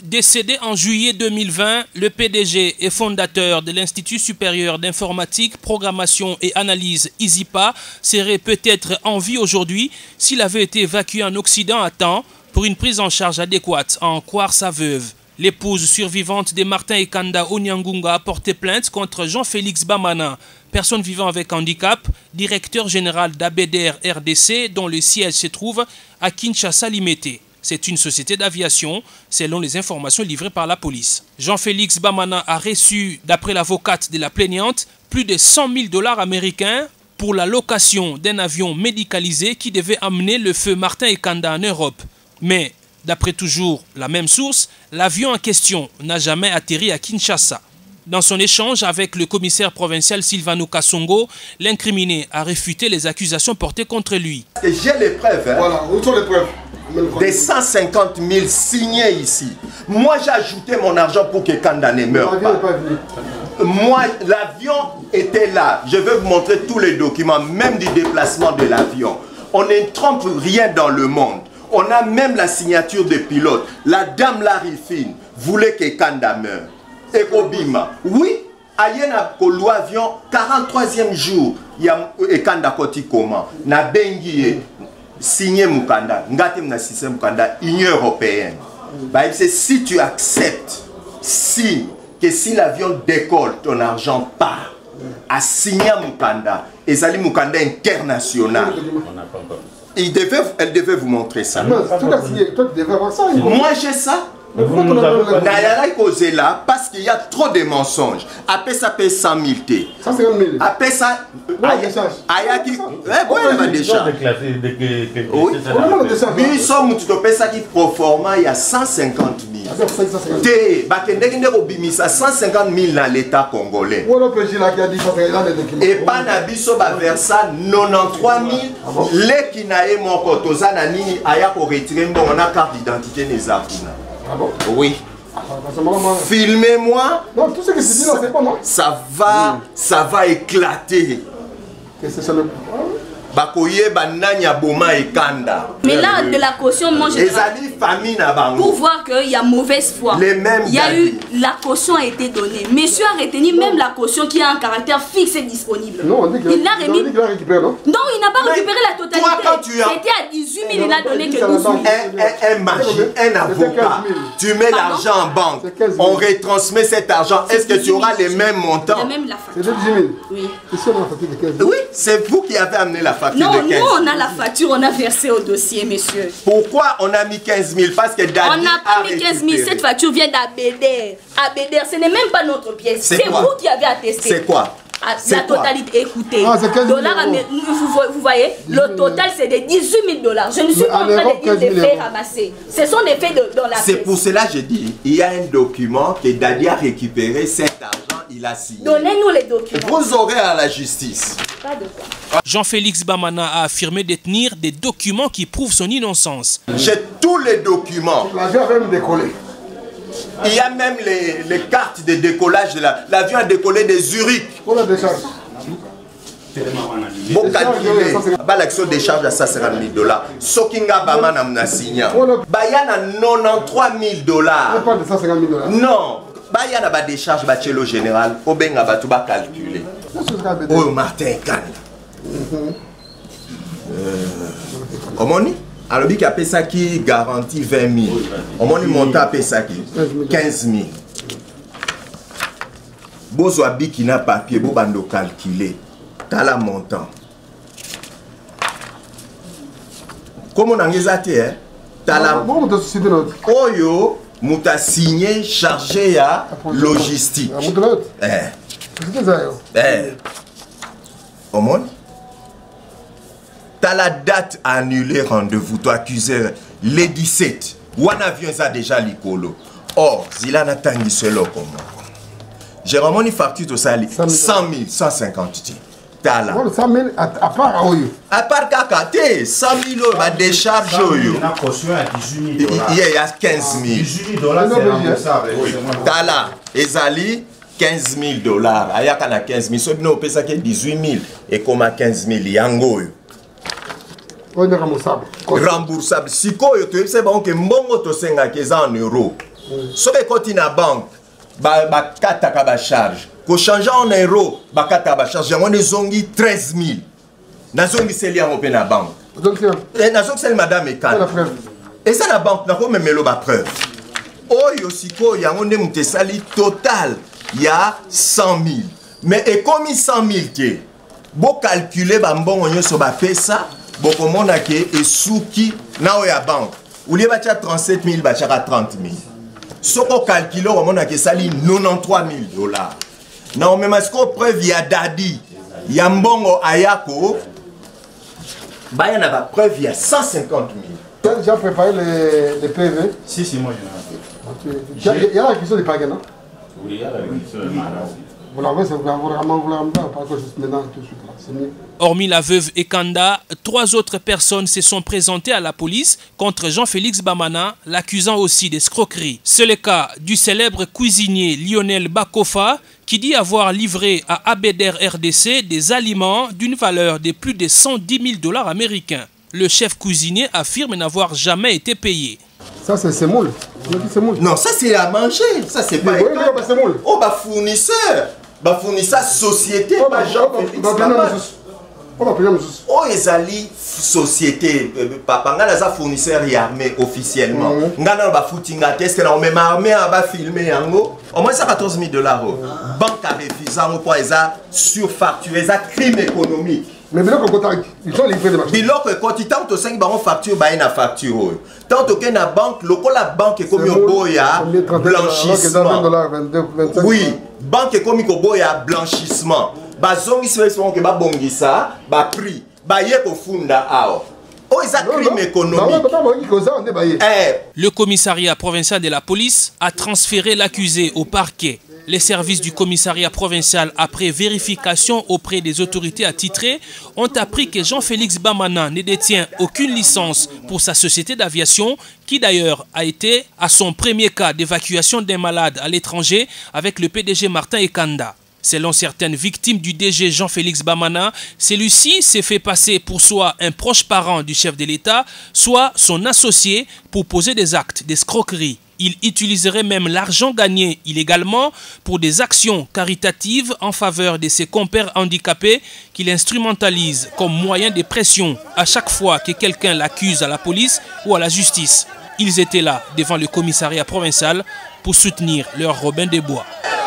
Décédé en juillet 2020, le PDG et fondateur de l'Institut supérieur d'informatique, programmation et analyse ISIPA serait peut-être en vie aujourd'hui s'il avait été évacué en Occident à temps pour une prise en charge adéquate, à en croire sa veuve. L'épouse survivante de Martin Ekanda Onyangunga a porté plainte contre Jean-Félix Bamana, personne vivant avec handicap, directeur général d'ABDR RDC dont le siège se trouve à Kinshasa-Limete. C'est une société d'aviation, selon les informations livrées par la police. Jean-Félix Bamana a reçu, d'après l'avocate de la plaignante, plus de 100 000 $ américains pour la location d'un avion médicalisé qui devait amener le feu Martin Ekanda en Europe. Mais, d'après toujours la même source, l'avion en question n'a jamais atterri à Kinshasa. Dans son échange avec le commissaire provincial Sylvano Kassongo, l'incriminé a réfuté les accusations portées contre lui. J'ai les preuves. Hein. Voilà, où sont les preuves? Des 150 000 signés ici. Moi, j'ai ajouté mon argent pour que Kanda ne meure pas. Moi, l'avion était là. Je vais vous montrer tous les documents, même du déplacement de l'avion. On ne trompe rien dans le monde. On a même la signature des pilotes. La dame Larry Finn voulait que Kanda meure. Et Obima, oui, Ayena Kolo avion, 43e jour, il y a Kanda Koti Koma, na Bengie. Signé Mukanda, Ngatem na système Mukanda, Union européenne. C'est si tu acceptes, signe que si l'avion décolle, ton argent part. À signer Mukanda, et Zali Mukanda international. Elle devait vous montrer ça. Non, toi tu devais avoir ça. Moi j'ai ça. Là parce qu'il y a trop de mensonges. Après ça paye 100 000 T. 150 000. Après ça, Ayaki. Ouais, la décharge. Oui, somme tu te payes ça qui pro forma il y a 150 000. T, bakendekinde obimisa 150 000 dans l'État congolais. Et pas nabiso ba versa 93 000. Les qui n'aient mon kotoza na nini aya ko retirer on a carte d'identité des Afuna. Ah bon? Oui. Filmez-moi. Non, tout ce que c'est dit là, c'est pas non. Ça va éclater. Qu'est-ce que c'est le... Bakoye bananya boma et kanda. Mais là, de la caution, moi je pour voir qu'il y a mauvaise foi. Les mêmes il y a eu, la caution a été donnée. Monsieur a retenu même la caution qui a un caractère fixe et disponible. Non, on dit qu'il a remis. Il a récupéré, non? Non, il n'a pas récupéré la totalité. C'était à 18 000, il a donné que 12 000. Un avocat, tu mets l'argent en banque, on retransmet cet argent. Est-ce que tu auras les mêmes montants? Il y a même la facture. C'est 18 000. Oui. Oui, c'est vous qui avez amené la facture non, de 15 000. nous on a la facture, on a versé au dossier, monsieur. Pourquoi on a mis 15 000? Parce que Dadi on n'a pas mis 15 000, cette facture vient d'ABDR. ABDR, ce n'est même pas notre pièce. C'est vous qui avez attesté. C'est quoi? La totalité, écoutez, vous voyez, le total c'est de 18 000 $. Je ne suis pas en train de dire des faits ramassés. Ce sont des faits dans la pièce. C'est pour cela que je dis, il y a un document que Dadi a récupéré, cet argent, il a signé. Donnez-nous les documents. Vous aurez à la justice. Pas de quoi. Jean-Félix Bamana a affirmé détenir des documents qui prouvent son innocence. J'ai tous les documents. L'avion a même décollé. Il y a même les cartes de décollage de l'avion a décollé de Zurich. Pour la décharge. Bon calculé. L'action de charge à 150 000 $. Sokinga Bamana m'a signé. Bayana 93 000 $. Pas de 150 000 $. Non. Bayana ba décharge bachelo général. Obenga ba tout ba calculer. Oh Martin Kanda. Comment on dit? Alors, il y a ça qui garantit 20 000. On m'a monté à ça qui 15 000. Bozo abi qui n'a papier, bo bando calculer. T'as la montant. Comment on a dit hein? T'as la. Oh yo, mouta signé, chargé à logistique. Au monde. T'as la date à annuler rendez-vous, toi accusé les 17. Ou un avion ça déjà l'icolo. Or, Zila n'a pas solo comme moi. J'ai vraiment une facture de ça, 100 000, 150 t'as là. 100 000 à part Oyo. À part Kakate, 100 000 euros, ma décharge Oyo. Il y a 15 000. 18 $, c'est remboursable. T'as là, Ezali, 15 000 $. Ayaka 15 000. Sauf que nous, on peut ça 18 000. Et comme à 15 000, yango. On est remboursable. Remboursable. Si quoi, tu sais bon que mbongo to senga keza en euros. Ce qui est dans la banque, bakataka ba charge. Ko changer en euro, bakataka ba charge. Yango nezongi 13 000. Nazongi seli yango pe na banque. Donc c'est madame Ekanda. Et ça la banque n'a pas même la preuve. Oyo siko yango nde mutesali total ya 100 000. Mais et comme 100 000 ke, bo calculer ba mbongo nyonso ba pesa, bo komona ke esuki na oya banque. Ou lié batia 37 000 batia 30 000. Soko calculer o mona ke sali 93 000 $. Na même est-ce qu'on preuve ya dadi ya mbongo ayako ba yana ba preuve ya 150 000. Tu as déjà préparé les PV? Si, moi je l'ai. Il y a la question du pagan, non? Oui, il y a la question de malade. Hormis la veuve Ekanda, 3 autres personnes se sont présentées à la police contre Jean-Félix Bamana, l'accusant aussi d'escroquerie. C'est le cas du célèbre cuisinier Lionel Bakofa qui dit avoir livré à Abeder RDC des aliments d'une valeur de plus de 110 000 $ américains. Le chef cuisinier affirme n'avoir jamais été payé. Ça c'est semoule. Non, ça c'est à manger. Ça c'est pas semoule. Oh, bah fournisseur. Bah fournisseur société. Bah Jean-Félix Bamana. Oh, ils allaient société. Papa, on a fournisseur et armée officiellement. On a un footing à test. On a même armée à filmer. Au moins ça 14 000 $. Banque à refusant pour les surfacturés, ça crime économique. Mais ils sont livrés de marché. Biloko quand tu tentes 5 baron facture ba na facture. Tant que na banque, la banque est comme boya blanchissement. Oui, banque est comme boya blanchissement. Ba zongi se que ba bongisa, ba prix, ba ye ko funda ao. Oh, ils ont crime économique. Le commissariat provincial de la police a transféré l'accusé au parquet. Les services du commissariat provincial, après vérification auprès des autorités attitrées, ont appris que Jean-Félix Bamana ne détient aucune licence pour sa société d'aviation, qui d'ailleurs a été à son premier cas d'évacuation d'un malade à l'étranger avec le PDG Martin Ekanda. Selon certaines victimes du DG Jean-Félix Bamana, celui-ci s'est fait passer pour soit un proche parent du chef de l'État, soit son associé pour poser des actes d'escroquerie. Il utiliserait même l'argent gagné illégalement pour des actions caritatives en faveur de ses compères handicapés qu'il instrumentalise comme moyen de pression à chaque fois que quelqu'un l'accuse à la police ou à la justice. Ils étaient là devant le commissariat provincial pour soutenir leur Robin des Bois.